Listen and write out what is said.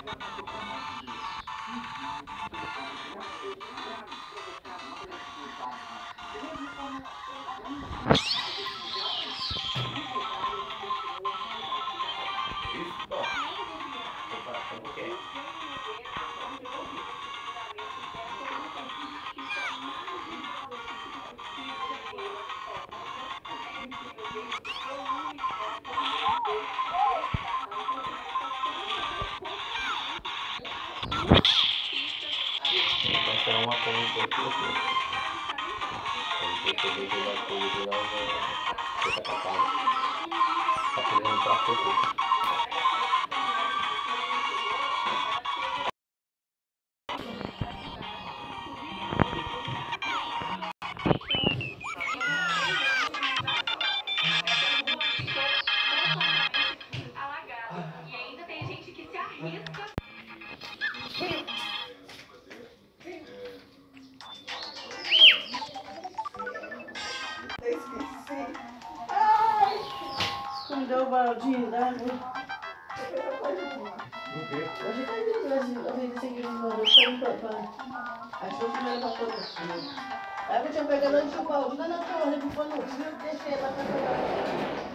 Será uma ponta aqui. Tem que ver que vai ter virar o tacacado. Tá querendo pra pouco. E ainda tem gente que se arrisca. Esqueci. Ai! Escondeu o baldinho d'água. A gente tá indo no Brasil, a gente seguiu os mandos, foi limpando. Achou que não era pra todas. Aí eu tinha pegado antes o balde, não, calma, ele ficou no rio, deixei lá pra pegar.